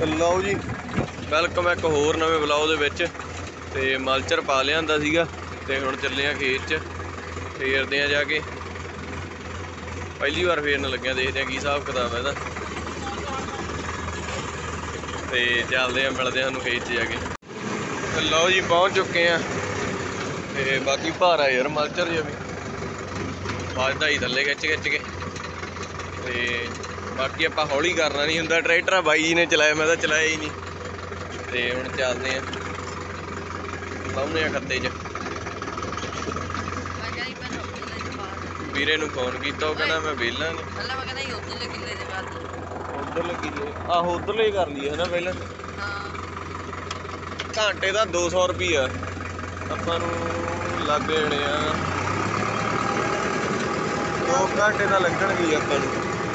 लो जी welcome एक होर नवे ब्लॉग दे विच। ते मल्चर पा लिआंदा सीगा ते हुण चले आ खेत च फेरदे आ जाके। पहली बार फेरन लग्या, देखदे आ की हिसाब किताब है ते चलदे आ मिलदे सानूं खेत च जाके। लो जी पहुँच चुके हैं ते बाकी भारा यार मल्चर जिहा भी बजदा ही थल्ले खिच खिच के। ते बाकी आपां हौली करना नहीं हुंदा, ट्रैक्टर बाई जी ने चलाया, मैं तां चलाया ही नहीं। ते हुण चलदे आ लाउने आ खत्ते च। ਵੀਰੇ ਨੂੰ ਫੋਨ ਕੀਤਾ, ਉਹ ਕਹਿੰਦਾ ਮੈਂ ਵਿਹਲਾ ਨਹੀਂ। ਉਧਰਲੇ ਕਿੱਲੇ ਆਹੋ ਉਧਰਲੇ ਹੀ ਕਰ ਲਈਏ ਹਨਾ ਪਹਿਲਾਂ। ਘੰਟੇ ਦਾ 200 ਰੁਪਈਆ ਆਪਾਂ ਨੂੰ ਲੱਗ ਜਾਣੇ ਆ। 2 ਘੰਟੇ ਤਾਂ ਲੱਗਣਗੇ ਆਪਾਂ ਨੂੰ।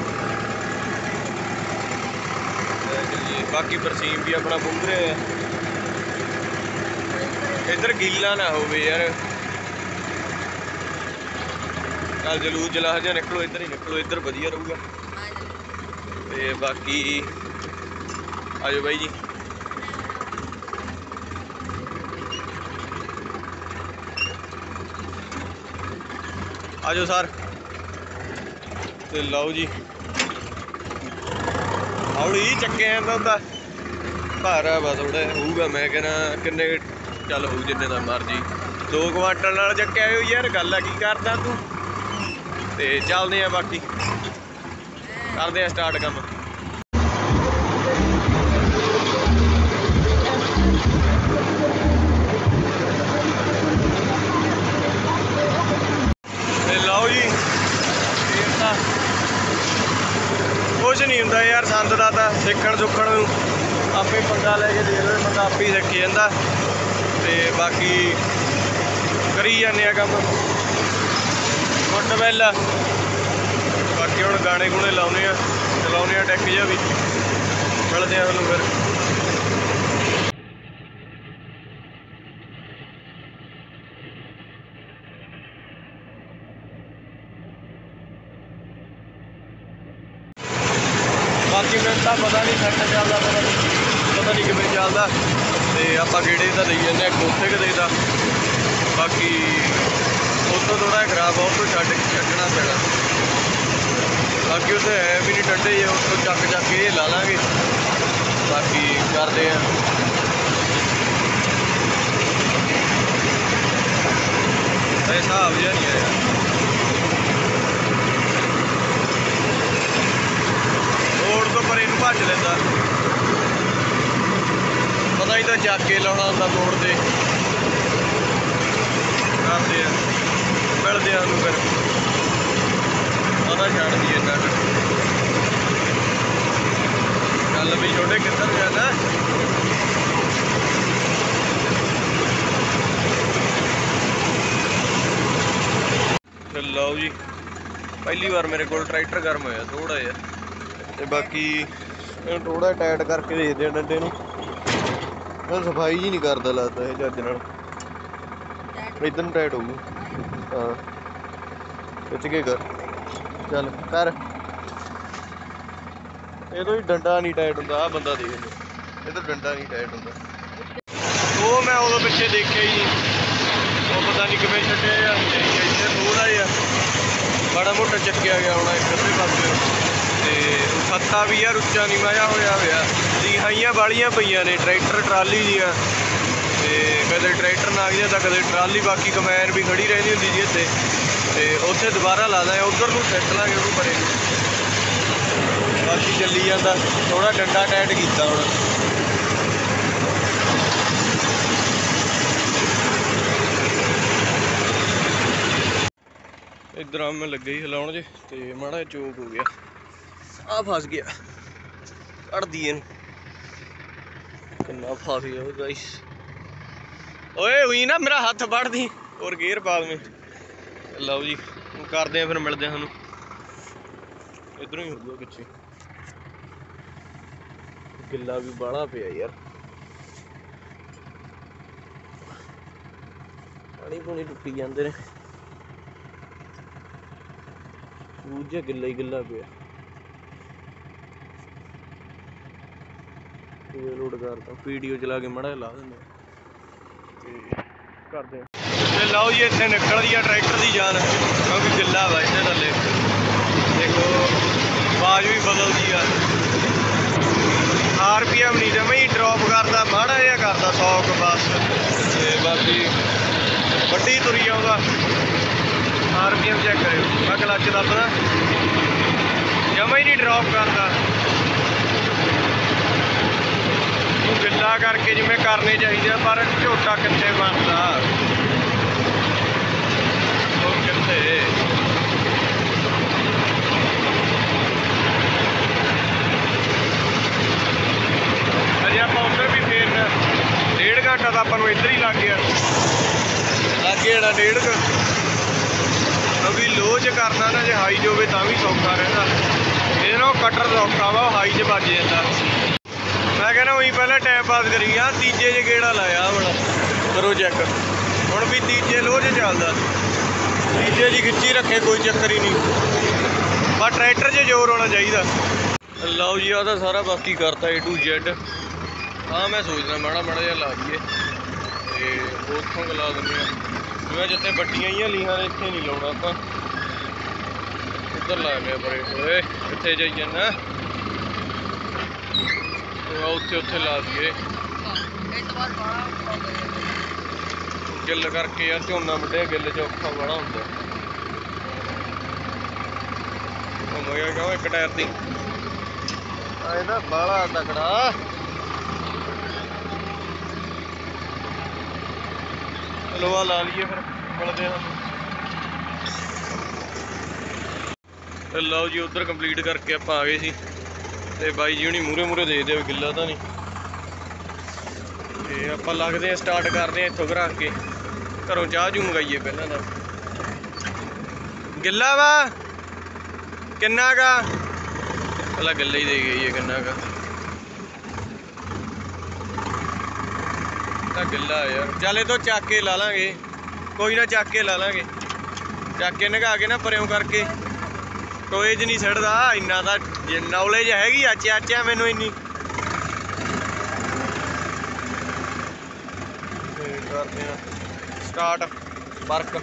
ਬਾਕੀ ਬਰਸੀਮ ਵੀ ਆਪਣਾ ਪੁੰਗ ਰਿਹਾ ਆ। ਇੱਧਰ ਗਿੱਲਾ ਨਾ ਹੋਵੇ ਯਾਰ। ਚੱਲ ਜਲੂਸ ਜਲਾਸ ਜਿਹਾ ਨਿਕਲੋ, ਇੱਧਰ ਹੀ ਨਿਕਲੋ, ਇੱਧਰ ਵਧੀਆ ਰਹੂਗਾ। ਤੇ ਬਾਕੀ ਆਜੋ ਬਾਈ ਜੀ। ਆਜੋ ਸਰ। ਤੇ ਲਓ ਜੀ ਹੌਲੀ ਚੱਕਿਆ ਜਾਂਦਾ ਹੁੰਦਾ, ਭਾਰਾ ਵਾ ਥੋੜਾ ਹੋਊਗਾ। ਮੈਂ ਕਹਿੰਦਾ ਕਿੰਨੇ ਚੱਲ ਹੋਊ ਜਿੰਨੇ ਦਾ ਮਰਜੀ। 2 ਕੁਆਂਟਲ ਨਾਲ ਚੱਕਿਆ ਹੋ ਯਾਰ, ਗੱਲ ਆ ਕੀ ਕਰਦਾ ਤੂੰ। ਤੇ ਚੱਲਦੇ ਆ, ਬਾਕੀ ਕਰਦੇ ਆ ਸਟਾਰਟ ਕੰਮ। ਤੇ ਲਓ ਜੀ ਫੇਰ ਤਾਂ ਕੁਛ ਨਹੀਂ ਹੁੰਦਾ ਯਾਰ, ਸੰਦ ਦਾ ਤਾਂ ਸਿੱਖਣ ਸੁੱਖਣ ਨੂੰ ਆਪੇ ਪੰਗਾ ਲੈ ਕੇ ਦੇ ਲਵੇ ਬੰਦਾ, ਆਪੇ ਹੀ ਸਿੱਖ ਜਾਂਦਾ। ਤੇ ਬਾਕੀ ਕਰੀ ਜਾਂਦੇ ਆ ਕੰਮ ਗੁੱਡ ਵੈਲ। ਬਾਕੀ ਹੁਣ ਗਾਣੇ ਗੂਣੇ ਲਾਉਂਦੇ ਆ, ਚਲਾਉਂਦੇ ਆ ਡੈਕ ਜਿਹਾ ਵੀ। ਮਿਲਦੇ ਆ ਤੁਹਾਨੂੰ ਫਿਰ। ਬਾਕੀ ਮੈਨੂੰ ਤਾਂ ਪਤਾ ਨਹੀਂ ਸੈੱਟ ਚੱਲਦਾ, ਪਤਾ ਨਹੀਂ ਕਿਵੇਂ ਚੱਲਦਾ। ਤੇ ਆਪਾਂ ਗੇੜੇ ਤਾਂ ਦੇਈ ਜਾਂਦੇ ਆ, ਕੋਠੇ ਕੁ ਦੇਈਦਾ। ਬਾਕੀ ਉੱਥੋਂ ਥੋੜ੍ਹਾ ਜਿਹਾ ਖਰਾਬ ਆ, ਉੱਥੋਂ ਛੱਡਣਾ ਪੈਣਾ। ਬਾਕੀ ਉੱਥੇ ਹੈ ਵੀ ਨਹੀਂ ਠੰਡੇ ਜਿਹੇ, ਉੱਥੋਂ ਚੱਕ ਕੇ ਇਹ ਲਾ ਲਾਂਗੇ। ਬਾਕੀ ਕਰਦੇ ਆ ਇਹ ਹਿਸਾਬ ਜਿਹਾ ਨਹੀਂ ਆਇਆ। ਰੋਡ ਤੋਂ ਪਰੇ ਨੂੰ ਭੱਜ ਲੈਂਦਾ, ਪਤਾ ਹੀ ਤਾਂ ਚੱਕ ਕੇ ਲਾਉਣਾ ਹੁੰਦਾ ਮੋੜ ਤੇ। ਕਰਦੇ ਆ ਮਿਲਦੇ ਆ ਉਹਨੂੰ ਫਿਰ। ਪਤਾ ਛੱਡ ਦੀ ਇੰਨਾ ਚੱਲ ਵੀ ਛੋਟੇ ਕਿੱਧਰ ਜਾਣਾ। ਤੇ ਲਓ ਜੀ ਪਹਿਲੀ ਵਾਰ ਮੇਰੇ ਕੋਲ ਟਰੈਕਟਰ ਗਰਮ ਹੋਇਆ ਥੋੜ੍ਹਾ ਜਿਹਾ। ਤੇ ਬਾਕੀ ਇਹਨੂੰ ਥੋੜ੍ਹਾ ਟਾਈਟ ਕਰਕੇ ਦੇਖਦੇ ਆ ਡੰਡੇ ਨੂੰ। ਮੈਂ ਸਫਾਈ ਜੀ ਨਹੀਂ ਕਰਦਾ ਲੱਗਦਾ ਇਹ ਚੱਜ ਨਾਲ। ਇੱਧਰ ਨੂੰ ਟਾਈਟ ਹੋਊ। ਹਾਂ ਖਿੱਚ ਕੇ ਕਰ, ਚੱਲ ਕਰ। ਇਹ ਤੋਂ ਹੀ ਡੰਡਾ ਨਹੀਂ ਟਾਈਟ ਹੁੰਦਾ। ਆਹ ਬੰਦਾ ਦੇਖ ਲਓ, ਇਹ ਤਾਂ ਡੰਡਾ ਨਹੀਂ ਟਾਈਟ ਹੁੰਦਾ। ਉਹ ਮੈਂ ਉਦੋਂ ਪਿੱਛੇ ਦੇਖਿਆ ਹੀ ਨਹੀਂ, ਉਹ ਪਤਾ ਨਹੀਂ ਕਿਵੇਂ ਛੱਡਿਆ ਜਾਂ ਇੱਥੇ ਥੋੜ੍ਹਾ ਜਿਹਾ ਮਾੜਾ ਮੋਟਾ ਚੱਕਿਆ ਗਿਆ ਹੋਣਾ ਇੱਕ ਅੱਧੇ ਪਾਸੇ। ਤੇ ਖੱਤਾ ਵੀ ਯਾਰ ਉੱਚਾ ਨੀਵਾਂ ਜਿਹਾ ਹੋਇਆ ਲੀਹਾਈਆਂ ਵਾਲੀਆਂ ਪਈਆਂ ਨੇ ਟਰੈਕਟਰ ਟਰਾਲੀ ਦੀਆਂ। ਤੇ ਕਦੇ ਟਰੈਕਟਰ ਲੰਘ ਜਾਂਦਾ, ਕਦੇ ਟਰਾਲੀ। ਬਾਕੀ ਕਮੈਨ ਵੀ ਖੜੀ ਰਹਿੰਦੀ ਹੁੰਦੀ ਜੀ ਇੱਥੇ। ਤੇ ਉੱਥੇ ਦੁਬਾਰਾ ਲਾ ਦਾਂਗੇ, ਉੱਧਰ ਨੂੰ ਸੈੱਟ ਲਾਂਗੇ ਉਹਨੂੰ ਪਰੇ ਨੂੰ। ਬਾਕੀ ਚੱਲੀ ਜਾਂਦਾ, ਥੋੜ੍ਹਾ ਡੰਡਾ ਟਾਈਟ ਕੀਤਾ ਹੁਣ। ਇੱਧਰ ਆ ਮੈਂ ਲੱਗੇ ਹੀ ਹਿਲਾਉਣ ਜੇ, ਤੇ ਮਾੜਾ ਜਿਹਾ ਚੋਕ ਹੋ ਗਿਆ। ਆ ਫਸ ਗਿਆ, ਕੱਢਦੀ ਇਹਨੂੰ। ਕਿੰਨਾ ਫਸ ਗਿਆ ਗਾਈਸ। ਓਏ ਹੋਈ ਨਾ ਮੇਰਾ ਹੱਥ ਵੱਢਦੀ, ਹੋਰ ਗੇਅਰ ਪਾ ਦਵੇਂ। ਲਓ ਜੀ ਕਰਦੇ ਆ ਫਿਰ, ਮਿਲਦੇ ਆ ਸਾਨੂੰ। ਇੱਧਰੋਂ ਹੀ ਹੋਊਗਾ ਪਿੱਛੇ, ਗਿੱਲਾ ਵੀ ਬਾਹਲਾ ਪਿਆ ਯਾਰ। ਪਾਣੀ ਪੂਣੀ ਟੁੱਟੀ ਜਾਂਦੇ ਨੇ, ਦੂਜਾ ਗਿੱਲਾ ਹੀ ਗਿੱਲਾ ਪਿਆ। ਇਹ ਲੋਡ ਕਰਦਾ ਵੀਡੀਓ ਚਲਾ ਕੇ ਮੜਾ ਲਾ ਦਿੰਦੇ ਤੇ ਕਰਦੇ ਆ। ਤੇ ਲਓ ਜੀ ਇੱਥੇ ਨਿਕਲਦੀ ਆ ਟਰੈਕਟਰ ਦੀ ਜਾਨ ਕਿਉਂਕਿ ਗਿੱਲਾ ਵਾ ਇੱਥੇ ਥੱਲੇ ਦੇਖੋ ਆਵਾਜ਼ ਵੀ ਬਦਲਦੀ ਆ। RPM ਨਹੀਂ ਜਮਾਂ ਹੀ ਡਰੋਪ ਕਰਦਾ ਮਾੜਾ ਜਿਹਾ ਕਰਦਾ 100 ਕੁ ਬਸ ਤੇ ਬਾਕੀ ਵੱਡੀ ਤੁਰੀ ਆਉਂਦਾ। RPM ਚੈੱਕ ਕਰਿਓ ਮੈਂ ਕਲੱਚ ਦੱਬਦਾ ਜਮਾਂ ਹੀ ਨਹੀਂ ਡਰੋਪ ਕਰਦਾ। ਗਿੱਲਾ ਕਰਕੇ ਜਿਵੇਂ ਕਰਨੇ ਚਾਹੀਦੇ ਆ ਪਰ ਝੋਟਾ ਕਿੱਥੇ ਬਣਦਾ ਉਹ ਕਿੱਥੇ। ਅਜੇ ਆਪਾਂ ਉੱਧਰ ਵੀ ਫੇਰਨਾ 1.5 ਘੰਟਾ ਤਾਂ ਆਪਾਂ ਨੂੰ ਇੱਧਰ ਹੀ ਲੱਗ ਗਿਆ ਜਿਹੜਾ 1.5 ਕਿਉਂਕਿ ਲੋਅ 'ਚ ਕਰਨਾ ਨਾ ਜੇ ਹਾਈ 'ਚ ਹੋਵੇ ਤਾਂ ਵੀ ਸੌਖਾ ਰਹਿੰਦਾ। ਇਹ ਨਾ ਕਟਰ ਸੌਖਾ ਵਾ ਹਾਈ 'ਚ ਵੱਜ ਜਾਂਦਾ। ਮੈਂ ਕਹਿੰਦਾ ਉਹੀ ਪਹਿਲਾਂ ਟਾਈਮ ਪਾਸ ਕਰੀ ਗਿਆ ਤੀਜੇ 'ਚ ਗੇੜਾ ਲਾਇਆ ਹੁਣ ਕਰੋ ਚੈੱਕ ਹੁਣ ਵੀ ਤੀਜੇ ਲੋਅ 'ਚ ਚੱਲਦਾ ਤੀਜੇ 'ਚ ਖਿੱਚੀ ਰੱਖੇ ਕੋਈ ਚੱਕਰ ਹੀ ਨਹੀਂ ਪਰ ਟਰੈਕਟਰ 'ਚ ਜ਼ੋਰ ਹੋਣਾ ਚਾਹੀਦਾ। ਲਓ ਜੀ ਆਹ ਤਾਂ ਸਾਰਾ ਬਾਕੀ ਕਰਤਾ A to Z। ਹਾਂ ਮੈਂ ਸੋਚਦਾ ਮਾੜਾ ਜਿਹਾ ਲਾ ਦਈਏ ਤੇ ਉੱਥੋਂ ਲਾ ਦਿੰਦੇ ਹਾਂ ਜਿਵੇਂ ਜਿੱਥੇ ਵੱਡੀਆਂ ਹੀ ਲੀਹਾਂ ਨੇ ਇੱਥੇ ਨਹੀਂ ਲਾਉਣਾ ਆਪਾਂ ਉੱਧਰ ਲਾਉਂਦੇ ਆ ਪਰੇ ਓਏ ਕਿੱਥੇ ਜਾਈ ਜਾਂਦਾ ਉੱਥੇ ਲਾ ਦਈਏ ਗਿੱਲ ਕਰਕੇ ਯਾਰ ਝੋਨਾ ਵੱਢਿਆ ਗਿੱਲ 'ਚ ਔਖਾ ਬੜਾ ਹੁੰਦਾ। ਘੁੰਮ ਗਿਆ ਕਿਉਂ ਇੱਕ ਟਾਇਰ ਦੀ ਇਹਦਾ ਬਾਹਲਾ ਤਕੜਾ। ਚਲੋ ਆ ਲਾ ਲਈਏ ਫਿਰ ਮਿਲਦੇ ਹਾਂ। ਲਓ ਜੀ ਉੱਧਰ ਕੰਪਲੀਟ ਕਰਕੇ ਆਪਾਂ ਆ ਗਏ ਸੀ ਤੇ ਬਾਈ ਜੀ ਹੁਣੀ ਮੂਹਰੇ ਦੇਖਦੇ ਗਿੱਲਾ ਤਾਂ ਨਹੀਂ ਤੇ ਆਪਾਂ ਲੱਗਦੇ ਆ ਸਟਾਰਟ ਕਰਦੇ ਆ ਇੱਥੋਂ ਘਰਾ ਕੇ ਘਰੋਂ ਚਾਹ ਚੂ ਮੰਗਾਈਏ ਪਹਿਲਾਂ ਤਾਂ। ਗਿੱਲਾ ਵਾ ਕਿੰਨਾ ਗਾ ਪਹਿਲਾਂ ਗਿੱਲਾ ਹੀ ਦੇ ਗਈ ਕਿੰਨਾ ਗਾ ਤਾਂ ਗਿੱਲਾ ਯਾਰ ਚੱਲ ਇਹ ਤੋਂ ਚੱਕ ਕੇ ਲਾ ਲਾਂਗੇ ਕੋਈ ਨਾ ਚੱਕ ਕੇ ਲਾ ਲਾਂਗੇ ਚੱਕ ਕੇ ਨਗਾ ਕੇ ਨਾ ਪਰਿਓਂ ਕਰਕੇ ਟੋਏ 'ਚ ਨਹੀਂ ਸਿੱਟਦਾ ਇੰਨਾ ਤਾਂ ਨੌਲੇਜ ਹੈਗੀ ਆਚਿਆ ਮੈਨੂੰ ਇੰਨੀ। ਕਰਦੇ ਆ ਸਟਾਰਟ ਵਰਕ।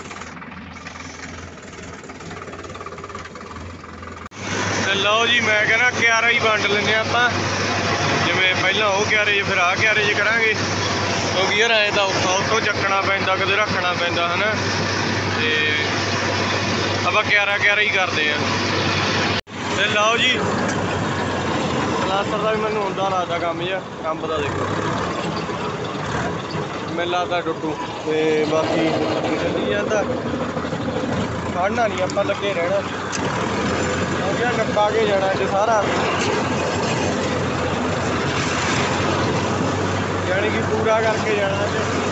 ਤੇ ਲਓ ਜੀ ਮੈਂ ਕਹਿੰਦਾ ਕਿਆਰਾ ਹੀ ਵੰਡ ਲੈਂਦੇ ਆਪਾਂ ਜਿਵੇਂ ਪਹਿਲਾਂ ਉਹ ਕਿਆਰੇ 'ਚ ਫਿਰ ਆਹ ਕਿਆਰੇ 'ਚ ਕਰਾਂਗੇ ਕਿਉਂਕਿ ਯਾਰ ਐਂ ਤਾਂ ਔਖਾ ਉੱਥੋਂ ਚੱਕਣਾ ਪੈਂਦਾ ਕਦੇ ਰੱਖਣਾ ਪੈਂਦਾ ਹੈ ਨਾ ਤੇ ਆਪਾਂ ਕਿਆਰਾ ਹੀ ਕਰਦੇ ਆ। ਤੇ ਲਓ ਜੀ ਪਲਾਸਟਰ ਦਾ ਵੀ ਮੈਨੂੰ ਹੁੰਦਾ ਲੱਗਦਾ ਕੰਮ ਜਿਹਾ ਕੰਮ ਦਾ ਦੇਖੋ ਮੈਨੂੰ ਲੱਗਦਾ ਟੁੱਟੂ ਤੇ ਬਾਕੀ ਚੱਲੀ ਜਾਂਦਾ ਖੜਨਾ ਨਹੀਂ ਆਪਾਂ ਲੱਗੇ ਰਹਿਣਾ ਕਿਉਂਕਿ ਨੱਪਾ ਕੇ ਜਾਣਾ ਅੱਜ ਸਾਰਾ ਯਾਨੀ ਕਿ ਪੂਰਾ ਕਰਕੇ ਜਾਣਾ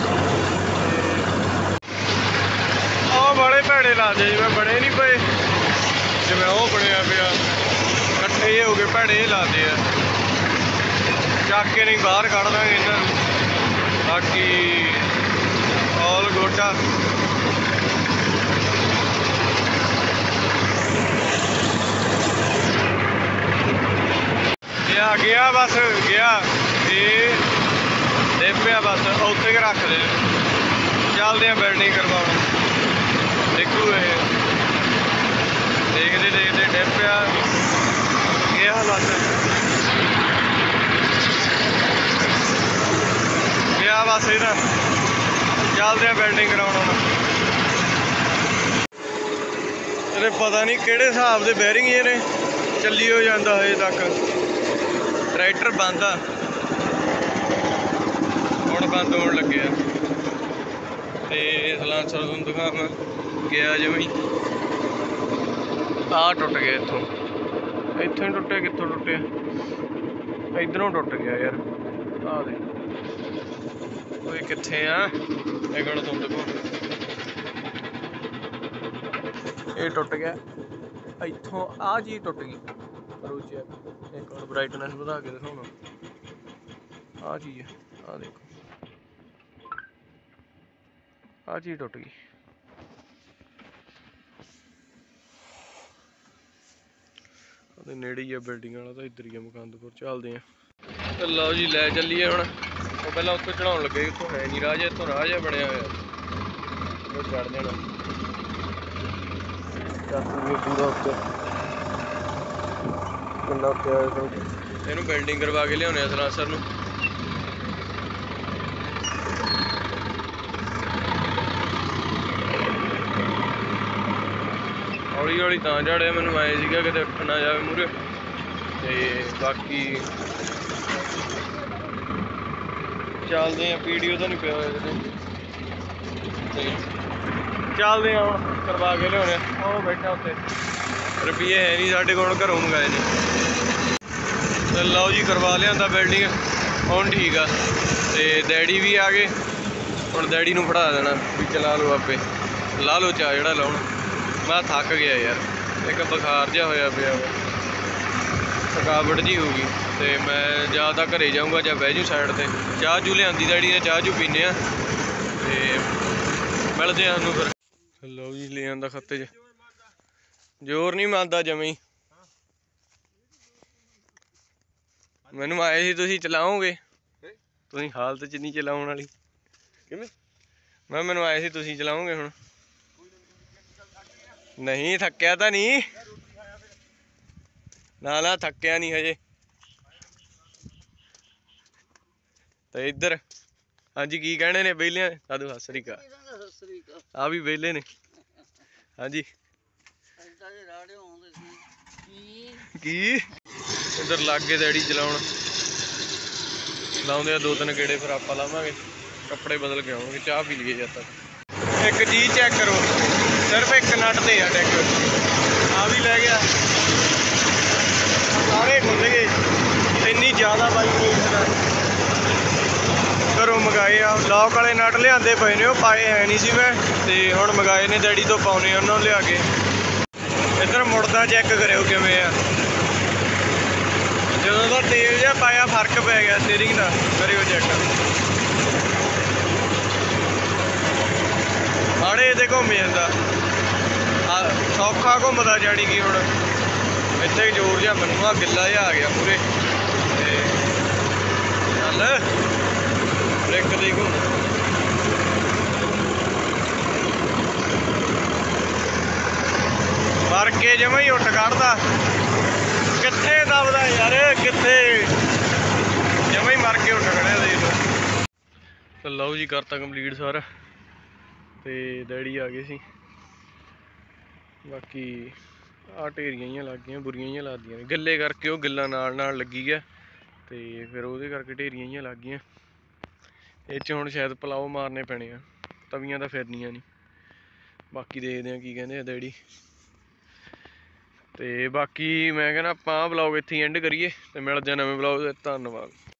ਉਹ ਬੜੇ ਭੈੜੇ ਲਾਦੇ ਜਿਵੇਂ ਬਣੇ ਨਹੀਂ ਪਏ ਜਿਵੇਂ ਉਹ ਬਣਿਆ ਪਿਆ ਇਕੱਠੇ ਜਿਹੇ ਹੋ ਗਏ ਭੈੜੇ ਲਾਦੇ ਆ ਚੱਕ ਕੇ ਨਹੀਂ ਬਾਹਰ ਕੱਢ ਦਾਂਗੇ ਇਹਨਾਂ ਨੂੰ। ਬਾਕੀ ਆਲ ਗੋਟਾ ਗਿਆ ਬਸ ਗਿਆ ਇਹ ਪਿਆ ਬਸ ਉੱਥੇ ਰੱਖ ਦੇ ਚੱਲਦੇ ਆ ਬਿਲਡਿੰਗ ਕਰਵਾਉਣ ਦੇਖੂ ਇਹ ਦੇਖਦੇ ਡਿੱਪਿਆ ਗਿਆ ਬਸ ਗਿਆ ਬਸ ਇਹਦਾ ਚੱਲਦੇ ਆ ਬਿਲਡਿੰਗ ਕਰਾਉਣ ਹੁਣ। ਇਹਦੇ ਪਤਾ ਨਹੀਂ ਕਿਹੜੇ ਹਿਸਾਬ ਦੇ ਬੈਰਿੰਗ ਇਹਨੇ ਚੱਲੀ ਹੋ ਜਾਂਦਾ ਹਜੇ ਤੱਕ ਟਰੈਕਟਰ ਬੰਦ ਆ ਹੁਣ ਬੰਦ ਹੋਣ ਲੱਗਿਆ ਤੇ ਸਲਾਂਸਰ ਤੁਹਾਨੂੰ ਦਿਖਾਵਾਂ ਗਿਆ ਜਿਵੇਂ ਆਹ ਟੁੱਟ ਗਿਆ ਇੱਥੋਂ ਹੀ ਟੁੱਟਿਆ ਕਿੱਥੋਂ ਟੁੱਟਿਆ ਇੱਧਰੋਂ ਟੁੱਟ ਗਿਆ ਯਾਰ ਆਹ ਦੇ ਓਏ ਕਿੱਥੇ ਆ ਇਹ ਗਣ ਤੁਹਾਨੂੰ ਦਿਖਾਉਂ ਇਹ ਟੁੱਟ ਗਿਆ ਇੱਥੋਂ ਆਹ ਚੀਜ਼ ਟੁੱਟ ਗਈ ਕਰੋ ਚੈੱਕ ਇੱਕ ਹੋਰ ਬਰਾਈਟਨੈਸ ਵਧਾ ਕੇ ਦਿਖਾਉਣਾ ਆਹ ਚੀਜ਼ ਆਹ ਦੇਖੋ ਆਹ ਚੀਜ਼ ਟੁੱਟ ਗਈ ਉਹਦੇ ਨੇੜੇ ਹੀ ਆ ਬਿਲਡਿੰਗ ਵਾਲਾ ਤਾਂ ਇੱਧਰ ਹੀ ਆ ਮੁਕੰਦਪੁਰ ਚੱਲਦੇ ਆ। लो जी लै चलीए हुण। पहला उत्तों चढ़ाउण लगे, उत्तों है नहीं राह, इत्थों राह जिहा बनया होया, चढ़ जाना पूरा उत्ते। किन्ना उत्ते आया, इहनूं बिल्डिंग करवा के लियाउने सलासर नूं। हौली हौली तां झाड़िया, मैनूं आए सीगा किते उठ ना जावे मूहरे। ते बाकी चलते हैं, वीडियो तो नहीं पिया चलते हैं हम करवा के लिया। बैठा उत्ते रुपये है नहीं साढ़े को, घरों मंगाए ने। तो लो जी करवा लिया बिल्डिंग हुण ठीक आ। ते डैडी भी आ गए, हुण डैडी नूं फड़ा देना भी चला लो आपे, ला लो चाह जिहड़ा लाउणा। मैं थक गया यार, एक बुखार जिहा होया पिया, थकावट जी हो गई। तो मैं या तो घरे जाऊँगा या बह जू साइड पर। चाह चू लिया डैडी ने, चाह चू पीने आ ते मिलते हैं सानूं फिर। लो जी ले आंदा खत्ते च, जोर नहीं मारदा जमे ही। मैनू आए सी तुसीं चलाओगे, तुसीं हालत च नहीं चलाउण वाली। मैं मैनू आए सी तुसीं चलाओगे हुण? नहीं थक्या तो नहीं, ना थक्या नहीं हजे। तो इधर हाँ जी की कहने ने बेलिया ने? साधु सत श्री अकाल। आ भी बेले ने। हाँ जी की इधर लागे डैडी चलाउण, लाउंदे 2-3 गेड़े, फिर आपां लावांगे, कपड़े बदल के आउणगे, चाह पी लीए जद तक। एक चीज चेक करो, सिर्फ एक नट ते आ टैक, आ भी लै गया, सारे खुल गए। इन्नी ज़्यादा वाइब्रेशन घरों मंगाए आ। लॉक वाले नट लिआंदे पए ने, पाए है नहीं सी मैं, ते हुण मंगाए ने डैडी तो, पाउने उन्होंने लिया के। इधर मुड़दा चेक करियो किवें आ, जदों दा तेल जिहा पाया फर्क पै गया स्टीयरिंग दा, करियो चेक। माड़े इहदे घुम जांदा, सौखा घुमदा जानी कि हुण इत्थे जोर जिहा बनूआ, गिल्ला जिहा आ गया पूरे। चल ब्रेक दे घुम, मर के जमा ही उठ कढ़दा, कित्थे दबदा यार, कित्थे जमा ही मर के उठ खड़िया देख लो। तो लो जी करता कंप्लीट सारा, ते डैडी आ गए सी। बाकी आ ढेरियां जिहियां लग गईयां, बुरियां जिहियां लगदियां ने, गिल्ले करके वो गिल्ला नाल लगी गया, ते फिर ਉਹਦੇ करके ढेरियां जिहियां लग गईयां। ਇਹ 'ਚ ਹੁਣ शायद पलाओ मारने पैने आ, तवियां ਤਾਂ ਫਿਰਨੀਆਂ नहीं। बाकी देखते हैं की कहते हैं डैडी। ਤੇ बाकी मैं कहना ਆਪਾਂ ब्लॉग ਇੱਥੇ एंड करिए, ਤੇ मिलते हैं नवें ब्लॉग। धन्यवाद।